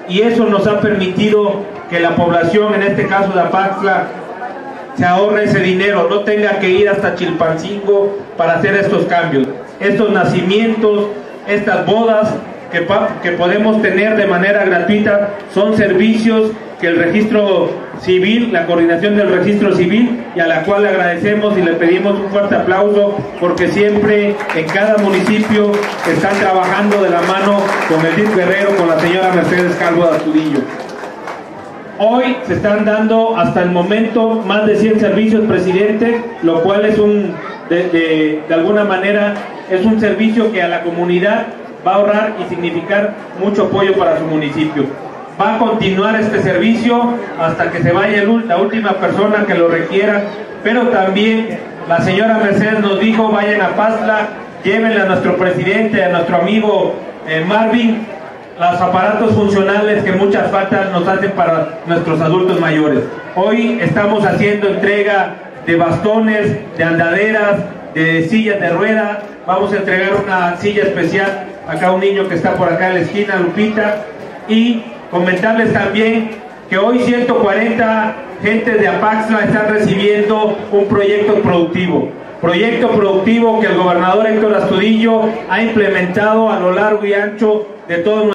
y eso nos ha permitido que la población, en este caso de Apaxla, se ahorre ese dinero, no tenga que ir hasta Chilpancingo para hacer estos cambios. Estos nacimientos, estas bodas que podemos tener de manera gratuita, son servicios que el registro civil, la coordinación del registro civil, y a la cual le agradecemos y le pedimos un fuerte aplauso, porque siempre en cada municipio están trabajando de la mano con el DIF Guerrero, con la señora Mercedes Calvo de Astudillo. Hoy se están dando hasta el momento más de 100 servicios, presidente, lo cual es de alguna manera es un servicio que a la comunidad va a ahorrar y significar mucho apoyo para su municipio. Va a continuar este servicio hasta que se vaya la última persona que lo requiera, pero también la señora Mercedes nos dijo: vayan a Apaxla, llévenle a nuestro presidente, a nuestro amigo Marvin, los aparatos funcionales que muchas faltas nos hacen para nuestros adultos mayores. Hoy estamos haciendo entrega de bastones, de andaderas, de sillas de rueda. Vamos a entregar una silla especial acá a un niño que está por acá en la esquina, Lupita, y comentarles también que hoy 140 gentes de Apaxla están recibiendo un proyecto productivo que el gobernador Héctor Astudillo ha implementado a lo largo y ancho de todo